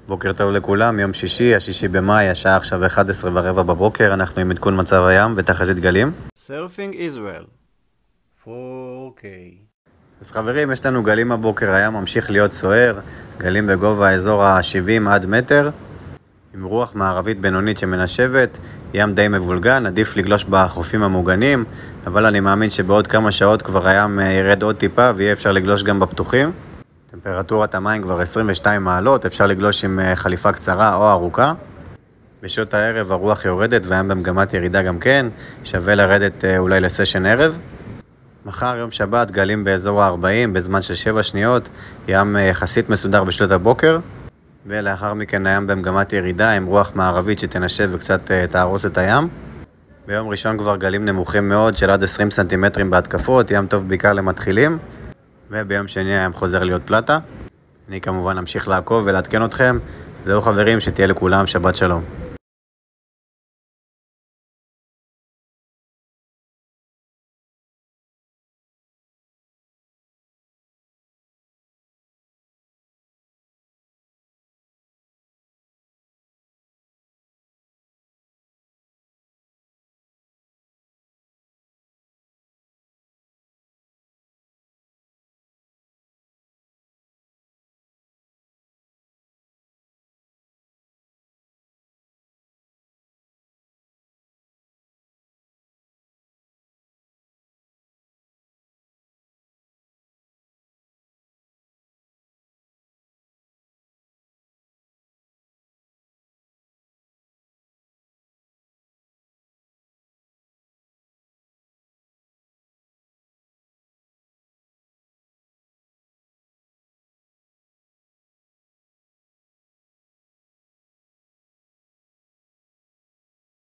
בוקר טוב לכולם, יום שישי, השישי במאי, השעה עכשיו 11:15 בבוקר, אנחנו עם עדכון מצב הים ותחזית גלים. Surfing Israel 4K. אז חברים, יש לנו גלים הבוקר, הים ממשיך להיות סוער, גלים בגובה האזור ה-70 עד מטר, עם רוח מערבית בינונית שמנשבת, ים די מבולגן, עדיף לגלוש בחופים המוגנים, אבל אני מאמין שבעוד כמה שעות כבר הים ירד עוד טיפה ויהיה אפשר לגלוש גם בפתוחים. טמפרטורת המים כבר 22 מעלות, אפשר לגלוש עם חליפה קצרה או ארוכה. בשעות הערב הרוח יורדת והים במגמת ירידה גם כן, שווה לרדת אולי לסשן ערב. מחר יום שבת גלים באזור ה-40 בזמן של 7 שניות, ים יחסית מסודר בשעות הבוקר, ולאחר מכן הים במגמת ירידה עם רוח מערבית שתנשב וקצת תהרוס את הים. ביום ראשון כבר גלים נמוכים מאוד של עד 20 סנטימטרים בהתקפות, ים טוב בעיקר למתחילים, וביום שני הים חוזר להיות פלטה. אני כמובן אמשיך לעקוב ולעדכן אתכם. זהו חברים, שתהיה לכולם שבת שלום.